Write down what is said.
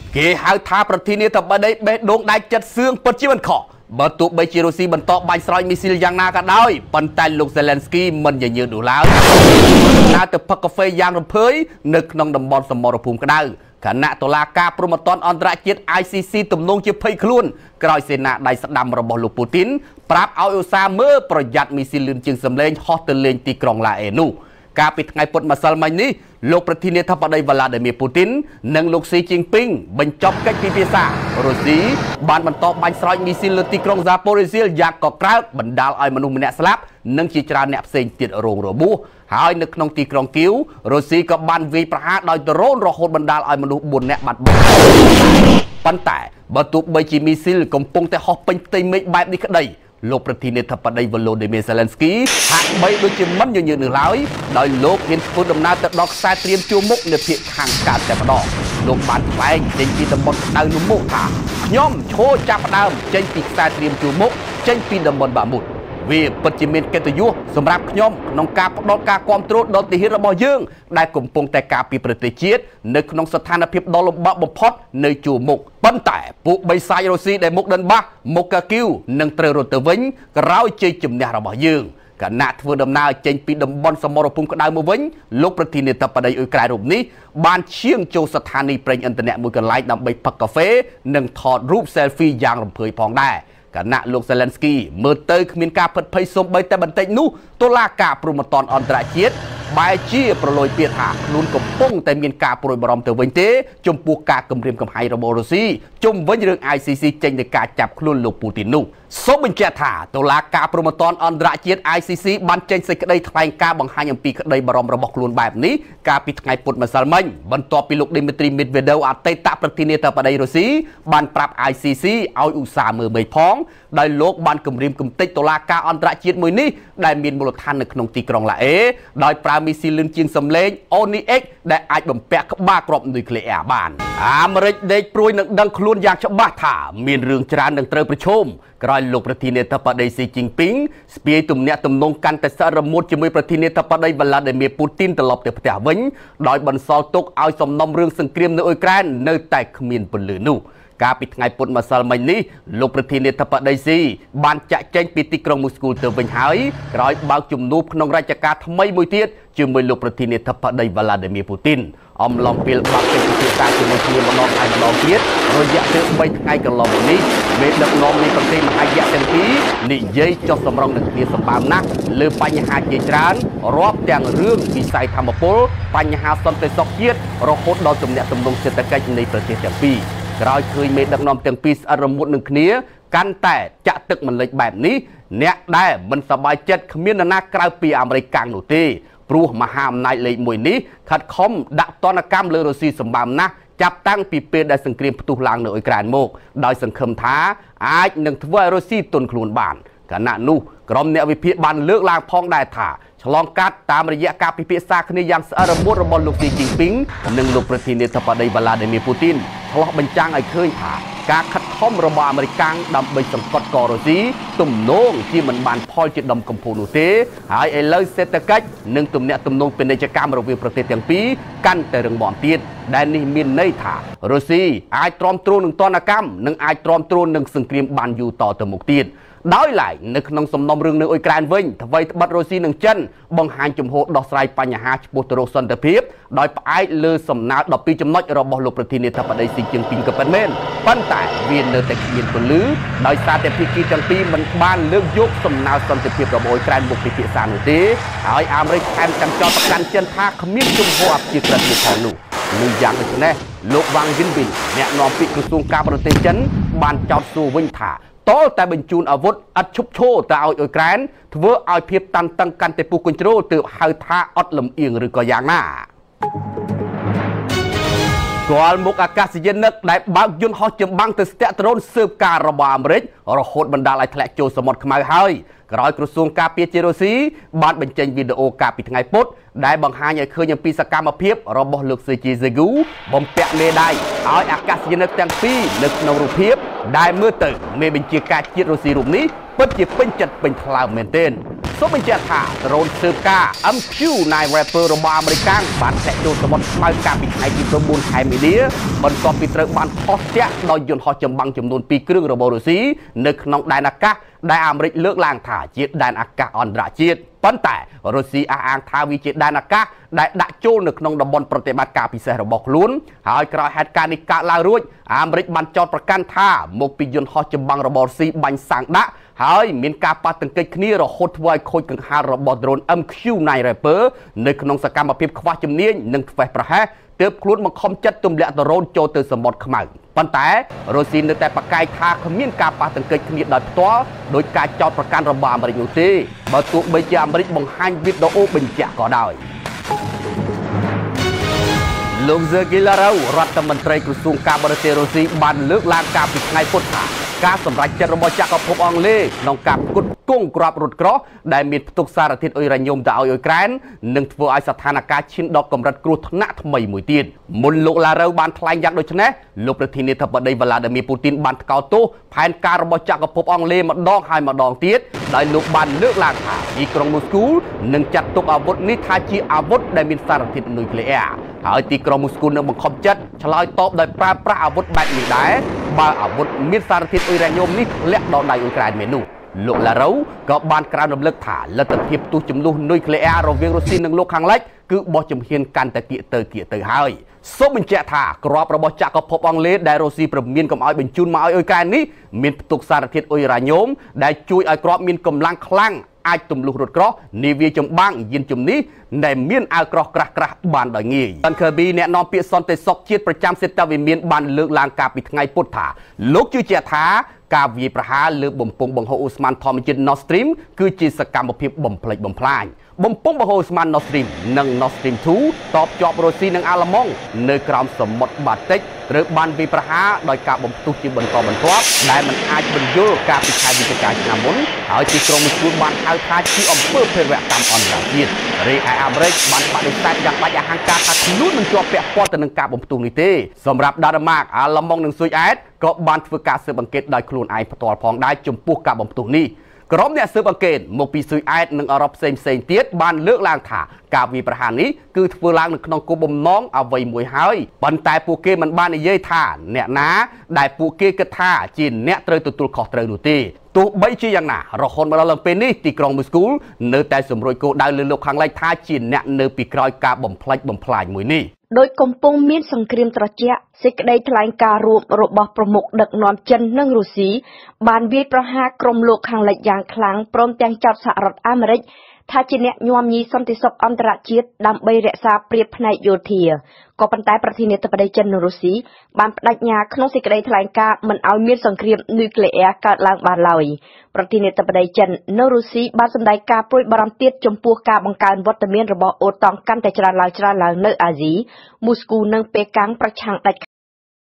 គេហៅថាប្រធានាធិបតីបេះដូងដៃចិត្តសឿងពិតជាមិនខុសបើទោះបីជារុស្ស៊ីបន្តបាញ់ស្រោចមីស៊ីលយ៉ាងណាក៏ដោយប៉ុន្តែលោក Zelensky មិនញញើនោះឡើយដើរទៅផឹកកាហ្វេយ៉ាងរំភើយនៅក្នុងតំបន់សមរភូមិក្តៅគណៈតុលាការព្រហ្មទណ្ឌអន្តរជាតិ ICC ទំនងជាភ័យខ្លួនក្រោយសេនាដៃស្ដាំរបស់លោកពូទីនប្រាប់ឲ្យឧស្សាហ៍មើលប្រយ័ត្នមីស៊ីលលឿនជាងសម្លេងហោះទៅលេងទីក្រុងឡាអេនោះកាលពីថ្ងៃពុធម្សិលមិញនេះលោកប្រធានាធិបតីវ្លាឌីមៀរពូទីននិងលោកស៊ីជីងពីងបញ្ចប់កិច្ចពិភាក្សារុស្ស៊ីបានបន្តបាញ់ស្រោចមីស៊ីលលើទីក្រុងហ្សាប៉ូរីស៊ីលយ៉ាងកក្រើកបណ្ដាលឲ្យមនុស្សម្នាក់ស្លាប់និងជាច្រើនអ្នកផ្សេងទៀតរងរបួសហើយនៅក្នុងទីក្រុងគៀវរុស្ស៊ីក៏បានវាយប្រហារដោយដ្រូនរហូតបណ្ដាលឲ្យមនុស្ស4នាក់បាត់បង់ប៉ុន្តែបើទោះបីជាមីស៊ីលកំពុងតែហោះពេញផ្ទៃមេឃបែបនេះក្តីលោកប្រធានាធិបតី Volodymyr Zelensky ហាក់បីដូចជាមិនញញើនោះឡើយដោយលោកហ៊ានធ្វើដំណើរទៅដល់ខ្សែត្រៀមជួរមុខនៅភាគខាងកើតតែម្ដងលោកបានថ្លែងចេញពីតំបន់ក្តៅនោះមកថាខ្ញុំឈរចាប់ផ្ដើមចេញពីខ្សែត្រៀមជួរមុខចេញពីតំបន់បាមុតវាពិតជាមានកិត្តិយសសម្រាប់ខ្ញុំក្នុងការផ្ដល់ការគ្រប់គ្រងដល់ទាហានរបស់យើងដែលកំពុងតែការពារប្រទេសជាតិនៅក្នុងស្ថានភាពដ៏លំបាកបំផុតនៅជួរមុខប៉ុន្តែពួកបិសាចរុស្ស៊ីដែលមុខដិនបាសមុខកាគីវនឹងត្រូវរត់ទៅវិញក្រោយជ័យជំនះរបស់យើងគណៈធ្វើដំណើរចេញពីតំបន់សមរភូមិក្តៅមកវិញលោកប្រធានាធិបតីអ៊ុយក្រែនរូបនេះបានឈានចូលស្ថានីយ៍ប្រេងឥន្ធនៈមួយកន្លែងដើម្បីផឹកកាហ្វេនិងថតរូប selfie យ៉ាងរំភើយផងដែរគណៈលោក Zelensky មើលទៅគ្មានការភិតភ័យសូម្បីតែបន្តិចនោះតុលាការព្រហ្មទណ្ឌអន្តរជាតិបែរជាប្រឡូយពាក្យថាខ្លួនកំពុងតែមានការព្រួយបារម្ភទៅវិញទេចំពោះការគំរាមកំហែងរបស់រុស្ស៊ីជុំវិញរឿង ICC ចេញនៃការចាប់ខ្លួនលោកពូទីននោះសូមបញ្ជាក់ថាតុលាការព្រហ្មទណ្ឌអន្តរជាតិ ICC បានចេញសេចក្តីថ្លែងការណ៍បង្ហាញអំពីក្តីបារម្ភរបស់ខ្លួនបែបនេះកាលពីថ្ងៃពុធម្សិលមិញបន្ទាប់ពីលោក Dmitry Medvedev អតីតប្រធានាធិបតីរុស្ស៊ីបានប្រាប់ ICC ឲ្យឧស្សាហ៍មើលមេឃផងដោយលោកបានគម្រាមកំទេចតុលាការអន្តរជាតិមួយនេះដែលមានមូលដ្ឋាននៅក្នុងទីក្រុងឡាអេដោយប្រើមីស៊ីលលឿនជាងសម្លេង ONIX ដែលអាចបំពាក់ក្បាលគ្រាប់នុយក្លេអ៊ែរបានអាមេរិកដេកព្រួយនឹងដឹងខ្លួនយ៉ាងច្បាស់ថាមានរឿងច្រើននឹងត្រូវប្រឈមក្រោយលោកប្រធានាធិបតីស៊ីជីងពីងស្ពាយទំនាក់ទំនងកាន់តែសរមុតជាមួយប្រធានាធិបតីវ្លាឌីមៀរពូទីនត្រឡប់ទៅផ្ទះវិញដោយបន្សល់ទុកឲ្យសំណុំរឿងសង្គ្រាមនៅអ៊ុយក្រែននៅតែគ្មានពន្លឺនោះកាលពីថ្ងៃពុធម្សិលមិញនេះលោកប្រធានាធិបតីស៊ីបានចាក់ចែងពីទីក្រុងមូស្គូទៅវិញហើយក្រោយបើកជំនួបក្នុងរជ្ជកាលថ្មីមួយទៀតជាមួយលោកប្រធានាធិបតីវ្លាឌីមៀរពូទីនអំឡុងពេលបាក់កិច្ចពិភាក្សាជាមួយគ្នាម្ដងហើយម្ដងទៀតរយៈពេល3ថ្ងៃកន្លងមកនេះមេដឹកនាំនៃប្រទេសមហាយៈទាំងពីរនិយាយចុះសម្រុងនឹងគ្នាសម្បើមណាស់លើបញ្ហាជាច្រើនរាប់ទាំងរឿងវិស័យធម្មពលបញ្ហាសន្តិសុខជាតិរហូតដល់ទំនាក់ទំនងសេដ្ឋកិច្ចនៃប្រទេសទាំងពីរក្រោយឃើញមេដឹកនាំទាំងពីរស្អិតរមួតនឹងគ្នាកាន់តែចាក់ទឹកមិនលិចបែបនេះអ្នកដែលមិនសប្បាយចិត្តគ្មាននរណាក្រៅពីអាមេរិកកាំងនោះទេព្រោះមហាអំណាចលេខ1នេះខិតខំដាក់ទណ្ឌកម្មលើរុស្ស៊ីសម្បើមណាស់ចាប់តាំងពីពេលដែលសង្គ្រាមផ្ទុះឡើងនៅអ៊ុយក្រែនមកដោយសង្ឃឹមថាអាចនឹងធ្វើឲ្យរុស្ស៊ីទន់ខ្លួនបានគណៈនោះក្រុមអ្នកវិភាគបានលើកឡើងផងដែរថាឆ្លងកាត់តាមរយៈការពិភាក្សាគ្នាយ៉ាងស្អិតរមួតរបស់លោកស៊ីជីងពីងនិងលោកប្រធានាធិបតីវ្លាឌីមៀរពូទីនឆ្លោះបញ្ចាំងឲ្យឃើញថាការខិតខំរបស់អាមេរិកដើម្បីសង្កត់ករុស្ស៊ីទំនងជាមិនបានផលជាដុំកំភួននោះទេហើយឥឡូវសេដ្ឋកិច្ចនិងទំនាក់ទំនងពាណិជ្ជកម្មរវាងប្រទេសទាំងពីរកាន់តែរឹងមាំទៀតដែលនេះមានន័យថារុស្ស៊ីអាចទ្រាំទ្រនឹងទណ្ឌកម្មនិងអាចទ្រាំទ្រនឹងសង្គ្រាមបានយូរតទៅមុខទៀតដោយឡែកនៅក្នុងសំណុំរឿងនៅអ៊ុយក្រែនវិញថ្មីត្បិតរុស្ស៊ីនិងចិនបង្ហាញជំហរដោះស្រាយបញ្ហាឆ្ពោះទៅរកសន្តិភាពដោយផ្អែកលើសំណើ12ចំណុចរបស់លោកប្រធានាធិបតីស៊ីជីងពីងក៏ពិតមែនប៉ុន្តែវានៅតែគ្មានពន្លឺដោយសារតែភាគីទាំងពីរមិនបានលើកយកសំណើសន្តិភាពរបស់អ៊ុយក្រែនមកពិភាក្សានោះទេហើយអាមេរិកថែមទាំងចោទប្រកាន់ចិនថាគ្មានជំហរអព្យាក្រឹតទៀតផងនោះនឹងយ៉ាងដូចនេះលោកវ៉ាងយិនប៊ីនអ្នកនាំពាក្យក្រសួងការបរទេសចិនបានចោទសួរវិញថាតលតែបញ្ជូនអាវុធឥតឈប់ឈរទៅឲ្យអ៊ុយក្រែនធ្វើឲ្យភាពតានតឹងកាន់តែពុះកញ្ជ្រោលទើបហៅថាអត់លំអៀងឬក៏យ៉ាងណាគាល់មុខអាកាសយានិកដែលបើកយន្តហោះចម្បាំងទៅស្ទាក់ដ្រូនស៊ើបការរបស់អាមេរិករហូតបណ្ដាលឲ្យធ្លាក់ចូលសមុទ្រខ្មៅហើយក្រោយក្រសួងការពារជារុស្ស៊ីបានបញ្ចេញវីដេអូកាលពីថ្ងៃពុធដែលបង្ហាញឲ្យឃើញអំពីសកម្មភាពរបស់លោកស៊ឺជីហ្សេហ្គូបំពាក់មេដាយឲ្យអាកាសយានិកទាំងពីរនៅក្នុងរូបភាពដែលមើលទៅមេបញ្ជាការជាតិរុស្ស៊ីរូបនេះពិតជាពេញចិត្តពេញថ្លើមមែនទែនសូមបញ្ជាក់ថាដ្រូនស៊ើបការ MQ9 Rapper របស់អាមេរិកបានធ្លាក់ចូលសមុទ្រស្មៅកាលពីថ្ងៃទី9 ខែមីនាបន្ទាប់ពីត្រូវបានផុសទាក់ដោយយន្តហោះចម្បាំងចំនួន2គ្រឿងរបស់រុស្ស៊ីនៅក្នុងដែនអាកាសដែលអាមេរិកលើកឡើងថាជាដែនអាកាសអន្តរជាតិប៉ុន្តែរុស្ស៊ីអះអាងថាវាជាដែនអាកាសដែលដាក់ចូលនៅក្នុងតំបន់ប្រតិបត្តិការពិសេសរបស់ខ្លួនហើយក្រោយហេតុការណ៍នេះកើតឡើងរួចអាមេរិកបានចោទប្រកាន់ថាមកពីយន្តហោះចម្បាំងរបស់រុស្ស៊ីបាញ់សាំងដាក់ហើយមានការប៉ះទង្គិចគ្នារហូតធ្វើឲ្យខូចកង្ហាររបស់ដ្រូន MQ9 Rapper នៅក្នុងសកម្មភាពខ្វះជំនាញនិងធ្វេសប្រហែសទើបខ្លួនបង្ខំចិត្តទម្លាក់ដ្រូនចូលទៅសមុទ្រខ្មៅប៉ុន្តែរុស្ស៊ីនៅតែប្រកែកថាគ្មានការប៉ះទង្គិចគ្នាដោយផ្ទាល់ដោយការចោទប្រកាន់របស់អាមេរិកនោះទេបើទោះបីជាអាមេរិកបង្ហាញវីដេអូបញ្ជាក់ក៏ដោយលោក Sergei Lavrov រដ្ឋមន្ត្រីក្រសួងការបរទេសរុស្ស៊ីបានលើកឡើងកាលពីថ្ងៃពុធថាការសម្រេចចិត្តរបស់ចក្រភពអង់គ្លេសក្នុងការផ្គត់ផ្គង់គ្រាប់រថក្រោះដែលមានផ្ទុកសារធាតុអ៊ុយរ៉ាញ៉ូមទៅឲ្យអ៊ុយក្រែននឹងធ្វើឲ្យស្ថានភាពឈានដល់កម្រិតគ្រោះថ្នាក់ថ្មីមួយទៀតមុនលោក Lavrov បានថ្លែងយ៉ាងដូចនេះលោកប្រធានាធិបតី Vladimir Putin បានថ្កោលទោសផែនការរបស់ចក្រភពអង់គ្លេសម្ដងហើយម្ដងទៀតដោយលោកបានលើកឡើងថាទីក្រុងមូស្គូនឹងចាត់ទុកអាវុធនេះថាជាអាវុធដែលមានសារធាតុនុយក្លេអ៊ែរហើយទីក្រុងមូស្គូនឹងបង្ខំចិត្តឆ្លើយតបដោយប្រើប្រាស់អាវុធបែបនេះដែរបើអាវុធមានសារធាតុអ៊ុយរ៉ាញ៉ូមនេះធ្លាក់ដល់ដៃអ៊ុយក្រែនមែននោះលោក Lavrov ក៏បានក្រើនរំលឹកថាលទ្ធភាពទោសចំនួននុយក្លេអ៊ែររវាងរុស្ស៊ីនិងលោកខាងលិចគឺបោះជំហានកាន់តែគៀកទៅហើយសូមបញ្ជាក់ថាក្របរបស់ចក្រភពអង់គ្លេសដែលរុស្ស៊ីព្រមានកុំឲ្យបញ្ជូនមកឲ្យអ៊ុយក្រែននេះមានផ្ទុកសារធាតុអ៊ុយរ៉ាញ៉ូមដែលជួយឲ្យក្របមានកម្លាំងខ្លាំងអាចទម្លុះរថក្រោះនាវាចម្បាំងយានជំនិះដែលមានអាវក្រោះក្រាស់បានដោយងាយ John Kirby អ្នកនាំពាក្យសន្តិសុខជាតិប្រចាំសេតវិមានបានលើកឡើងកាលពីថ្ងៃពុធថាលោកជឿជាក់ថាការវាយប្រហារលើបំពង់បង្ហូរអូស្មန်ធម្មជាតិ Nord Stream គឺជាសកម្មភាពបំផ្លិចបំផ្លាញបំពង់បង្ហូរអូស្មန် Nord Stream និង Nord Stream 2តបជាប់រុស្ស៊ីនិងអាល្លឺម៉ង់នៅក្រោមសមុទ្របាល់ទិកត្រូវបានវាយប្រហារដោយការបំផ្ទុះជាបន្តបន្ទាប់ដែលមិនអាចបញ្យល់ការពីខែវិច្ឆិកាឆ្នាំមុនហើយទីក្រុងមូស្គូបានហៅថាជាអំពើភេរវកម្មអន្តរជាតិរីឯអាមេរិកបានបដិសេធយ៉ាងដាច់អហង្ការថាខ្លួនមិនជាប់ពាក់ព័ន្ធទៅនឹងការបំផ្ទុះនេះទេសម្រាប់ដាណឺម៉ាកអាល្លឺម៉ង់និងស៊ុយអែតក៏បានធ្វើការស៊ើបអង្កេតដោយខ្លួនឯងផ្ទាល់ផងដែរចំពោះការបំផ្ទុះនេះក្រុមអ្នកស៊ើបអង្កេតមកពីស៊ុយអែតនិងអឺរ៉ុបផ្សេងទៀតបានលើកឡើងថាការវាយប្រហារនេះគឺធ្វើឡើងនៅក្នុងគោលបំណងអ្វីមួយហើយប៉ុន្តែពួកគេមិនបាននិយាយថាអ្នកណាដែលពួកគេគិតថាជាអ្នកត្រូវទទួលខុសត្រូវនោះទេទោះបីជាយ៉ាងណារហូតមកដល់ពេលនេះទីក្រុងមូស្គូនៅតែសម្រួចគោលដៅលើលោកខាងលិចថាជាអ្នកនៅពីក្រោយការបំផ្លិចបំផ្លាញមួយនេះដោយកំពុងមានសង្គ្រាមត្រជាក់សេចក្តីថ្លែងការណ៍រួមរបស់ប្រមុខដឹកនាំចិននិងរុស្ស៊ីបានវាយប្រហារក្រុមលោកខាងលិចយ៉ាងខ្លាំងព្រមទាំងចោទសហរដ្ឋអាមេរិកថាជាអ្នកញោមញីសន្តិសុខអន្តរជាតិដើម្បីរក្សាព្រៀបផ្នែកយោធាក៏ប៉ុន្តែប្រធានាធិបតីចិននិងរុស្ស៊ីបានបដិញ្ញាក្នុងសេចក្តីថ្លែងការណ៍មិនឲ្យមានសង្គ្រាមនុយក្លេអ៊ែរកើតឡើងបានឡើយប្រធានាធិបតីចិននិងរុស្ស៊ីបានសម្ដែងការព្រួយបារម្ភទៀតចំពោះការបង្កើនវត្តមានរបស់អូតង់កាន់តែច្រើនឡើងនៅអាស៊ីមូស្គូនិងប៉េកាំងប្រឆាំងដាច់